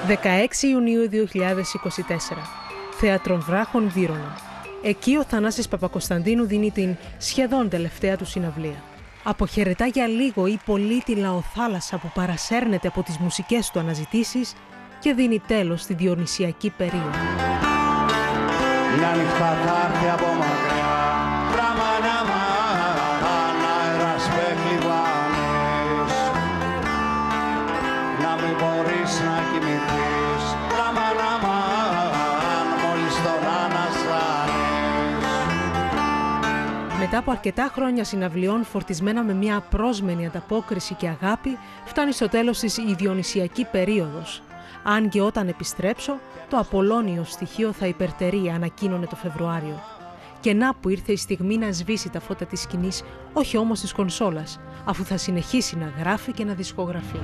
16 Ιουνίου 2024. Θέατρο Βράχων, Βύρωνα. Εκεί ο Θανάσης Παπακοσταντίνου δίνει την σχεδόν τελευταία του συναυλία. Αποχαιρετά για λίγο η πολύ τη λαοθάλασσα που παρασέρνεται από τις μουσικές του αναζητήσεις και δίνει τέλος στη διονυσιακή περίοδο. Μια νύχτα θα έρθει από μακριά, τραμανάμα, αέρας με κλειβάνεις, να μην μπορείς να κοιμηθείς, τραμανάμα, μόλις τον ανασάνεις. Μετά από αρκετά χρόνια συναυλιών φορτισμένα με μια απρόσμενη ανταπόκριση και αγάπη, φτάνει στο τέλος της η διονυσιακή περίοδος. Αν και όταν επιστρέψω, το Απολλώνιο στοιχείο θα υπερτερεί, ανακοίνωνε το Φεβρουάριο. Και να που ήρθε η στιγμή να σβήσει τα φώτα της σκηνής, όχι όμως της κονσόλας, αφού θα συνεχίσει να γράφει και να δισκογραφεί.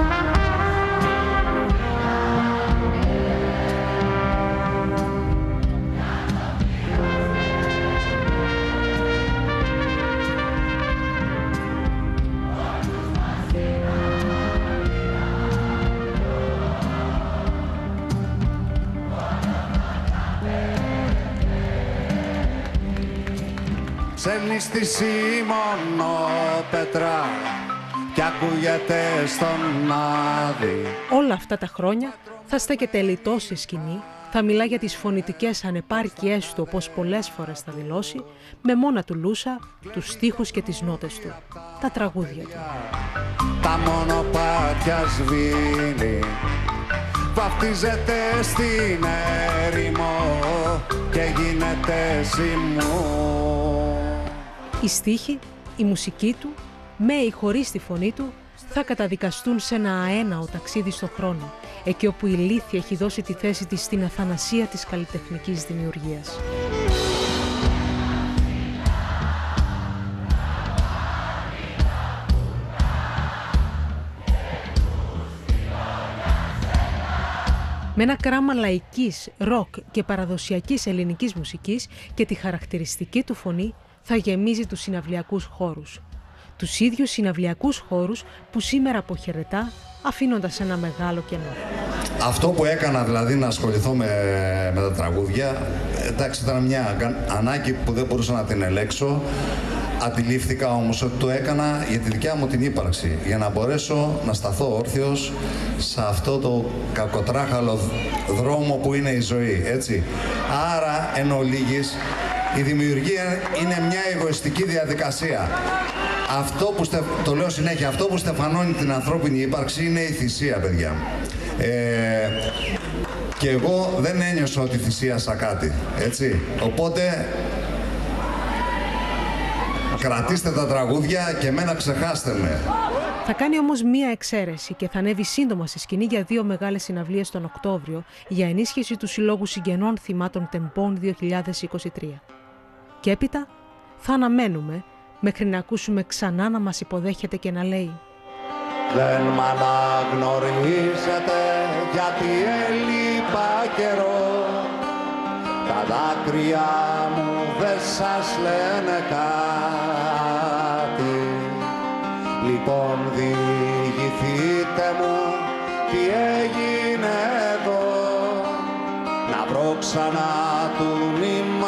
Ψέλνεις τη Σιμονόπετρα κι ακούγεται στον Άδη. Όλα αυτά τα χρόνια θα στέκεται λιτός στη σκηνή, θα μιλά για τις φωνητικές ανεπάρκειές του, όπως πολλές φορές θα δηλώσει, με μόνα του Λούσα, τους στίχους και τις νότες του, τα τραγούδια του. Τα μονοπάτια σβήνει, βαφτίζεται στην έρημο και γίνεται ζυμού. Οι στίχοι, η μουσική του, με ή χωρίς τη φωνή του, θα καταδικαστούν σε ένα αέναο ταξίδι στο χρόνο, εκεί όπου η ηλίθεια έχει δώσει τη θέση της στην αθανασία της καλλιτεχνικής δημιουργίας. Με ένα κράμα λαϊκής, ροκ και παραδοσιακής ελληνικής μουσικής και τη χαρακτηριστική του φωνή, θα γεμίζει τους συναυλιακούς χώρους. Τους ίδιους συναυλιακούς χώρους που σήμερα αποχαιρετά, αφήνοντας ένα μεγάλο κενό. Αυτό που έκανα, δηλαδή, να ασχοληθώ με τα τραγούδια, εντάξει, ήταν μια ανάγκη που δεν μπορούσα να την ελέγξω. Αντιλήφθηκα όμως ότι το έκανα για τη δικιά μου την ύπαρξη, για να μπορέσω να σταθώ όρθιος σε αυτό το κακοτράχαλο δρόμο που είναι η ζωή, έτσι. Άρα, εν ολίγης, η δημιουργία είναι μια εγωιστική διαδικασία. Αυτό που το λέω συνέχεια, αυτό που στεφανώνει την ανθρώπινη ύπαρξη είναι η θυσία, παιδιά. Και εγώ δεν ένιωσα ότι θυσίασα κάτι, έτσι. Οπότε, κρατήστε τα τραγούδια και εμένα ξεχάστε με. Θα κάνει όμως μία εξαίρεση και θα ανέβει σύντομα στη σκηνή για 2 μεγάλες συναυλίες τον Οκτώβριο για ενίσχυση του Συλλόγου Συγγενών Θυμάτων Τεμπών 2023. Και έπειτα θα αναμένουμε μέχρι να ακούσουμε ξανά να μας υποδέχεται και να λέει: Δεν μ' αναγνωρίζετε γιατί έλειπα καιρό, τα δάκρυα μου δεν σας λένε κάτι. Λοιπόν διηγηθείτε μου τι έγινε εδώ, να βρω ξανά του μνημονίου